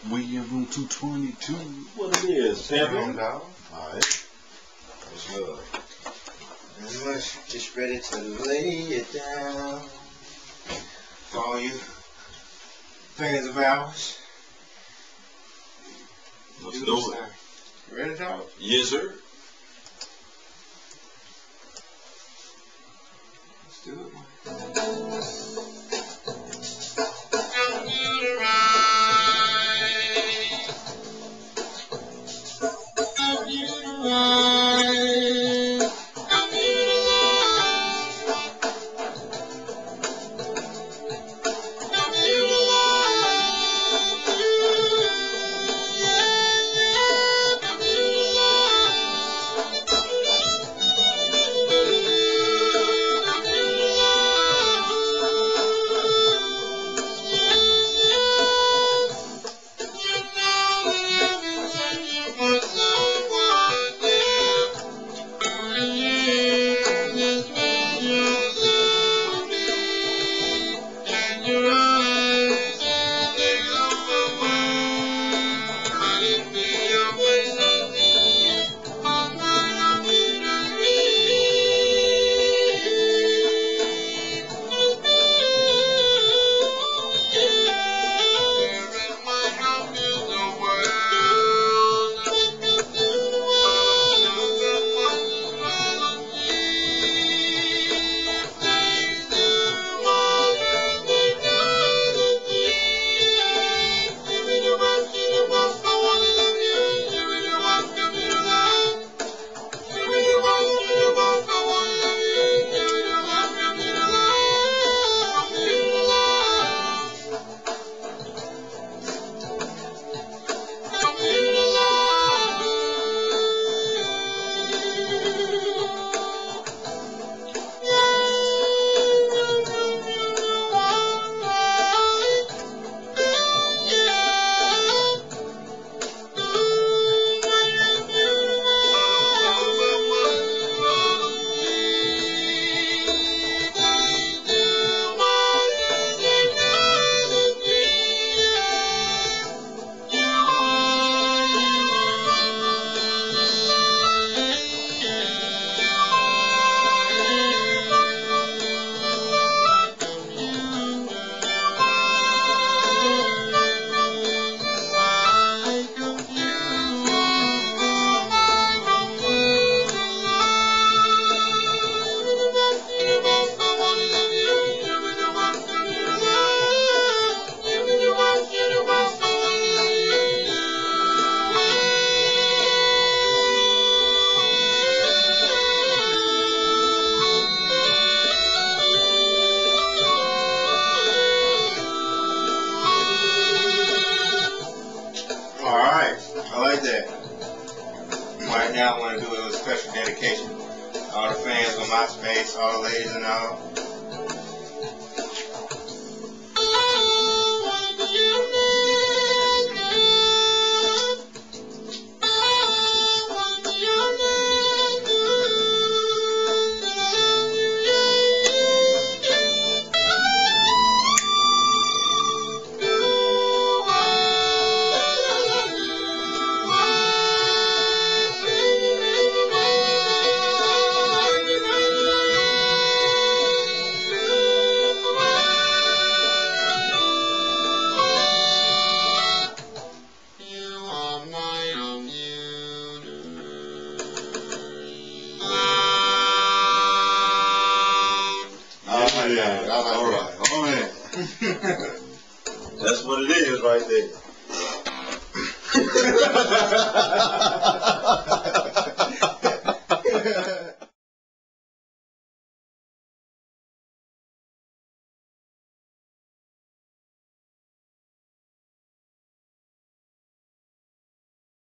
We in room 222. What it is, Pimpin'? Dog. Alright. What's good? Just ready to lay it down for all you fans of ours. Let's do it. You ready, dog? Yes, sir. Let's do it, man. Alright, I like that. Right now I want to do a little special dedication. All the fans on MySpace, all the ladies and all. Yeah, alright. That's what it is right there.